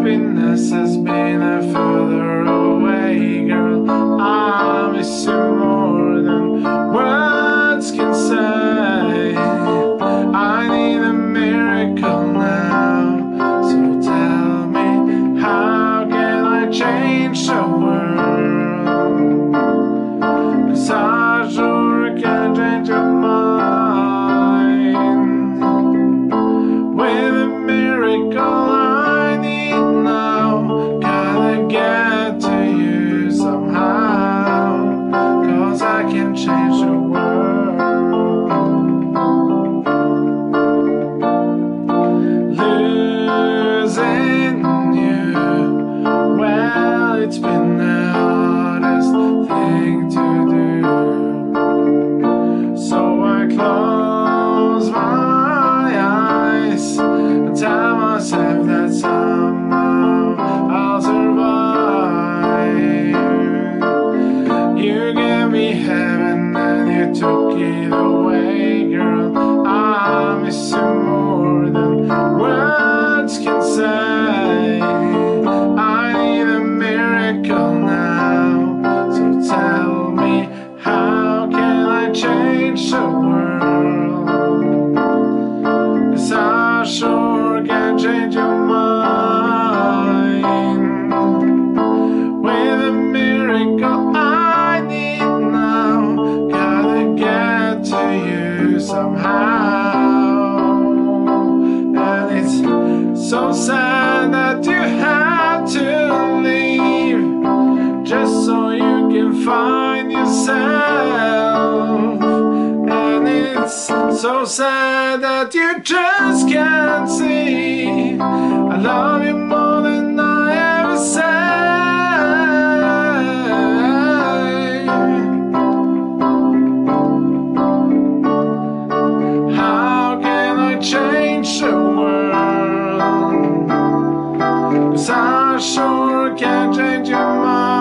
happiness has been further away, girl. I miss you more than words can say. I need a miracle now, so tell me, how can I change the world? 'Cause I sure can change your mind with a miracle I need now. Gotta get to you somehow, 'cause I can change the world. Losing you, well, it's been the hardest thing to do. So I close my eyes and tell myself that somehow I'll survive. You gave me heaven and you took it away, girl. I miss you more than words can say. I need a miracle now, so tell me, how can I change the world? 'Cause I sure can change your mind with a miracle I need now. Gotta get to you somehow. And it's so sad that you have to leave just so you can find yourself. And it's so sad that you just can't see I love you more than I ever say. How can I change the world? 'Cause I sure can change your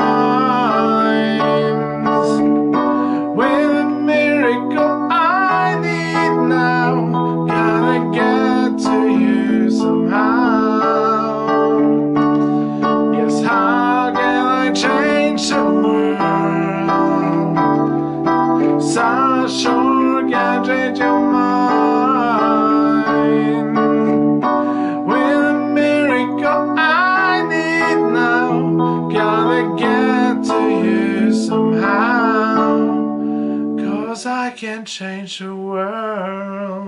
minds with a miracle I need now. Gotta get to you somehow. Yes, how can I change the world? 'Cause I sure can change your mind with a miracle I need now. Gotta get to you somehow, 'cause I can change the world.